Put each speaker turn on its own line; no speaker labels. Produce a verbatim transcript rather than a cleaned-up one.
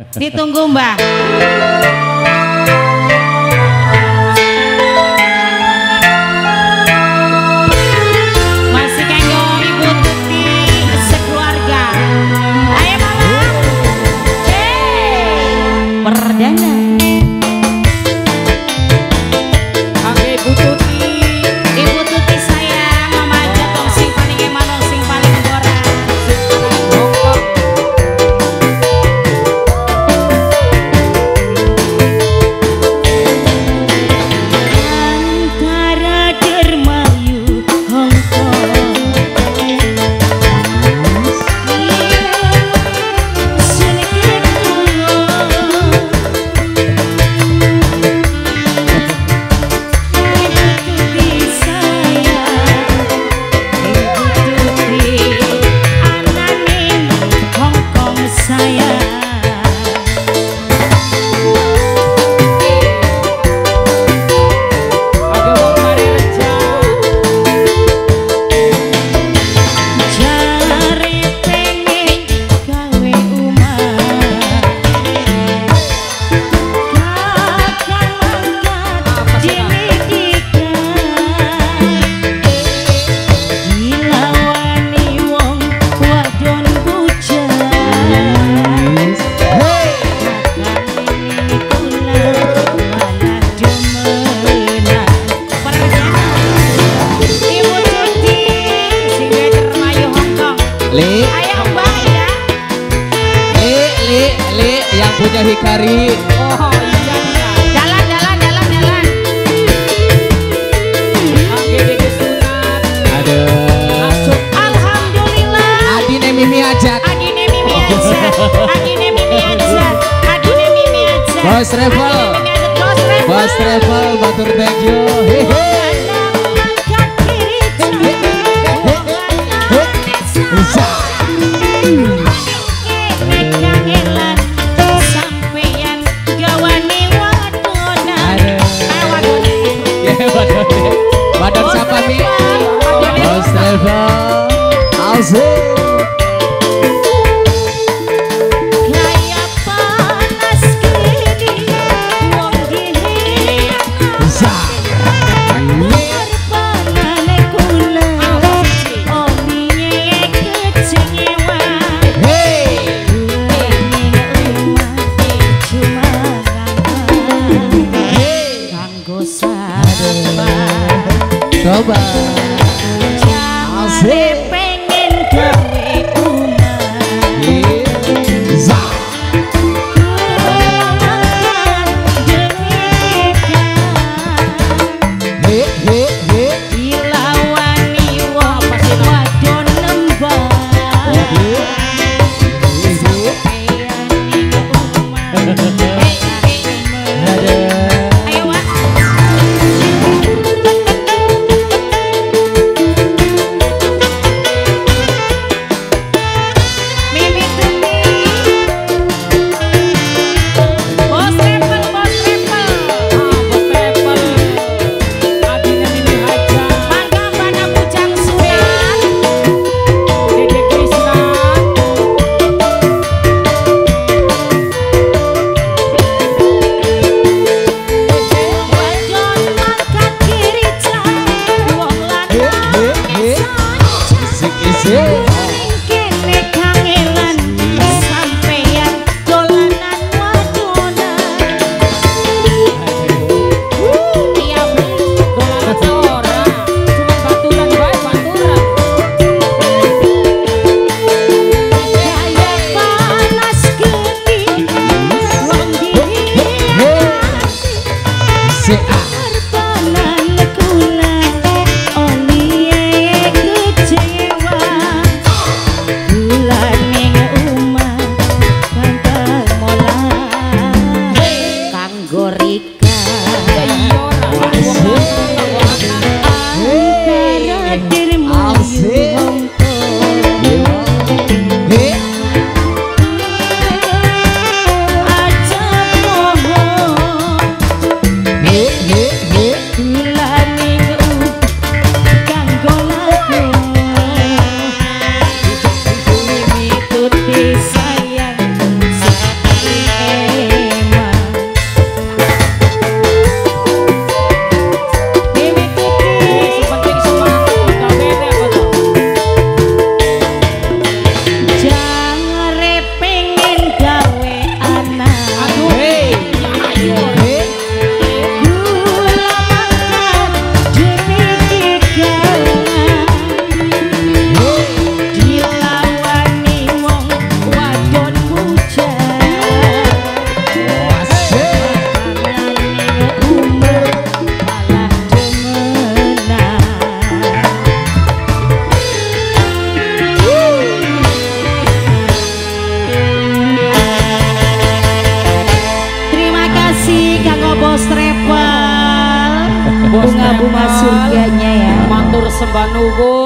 Ditunggu Mbah. Masih kanggo Ibu Tuti sekeluarga. Ayo Mama. Hey. Perdana. Oke Ibu Tuti. Ibu Tuti sayang Mama jatuh sing paling emano sing paling goreng.
Punya Hikari.
Oh iya iya. Jalan jalan jalan jalan. Oke sunat.
Ada.
Alhamdulillah.
Adine Mimi ajak.
Adine Mimi ajak. Adine Mimi ajak. Adine Mimi ajak.
Bos Travel. Bos Travel batur thank you. Hehe. Badan siapa nih? Bos Travel Asik.
Gaya panas kini wong gini berpanane kula omiye kecewa.
Hey
cuma kanggo sabar.
Coba
Asik pengen gawe ugo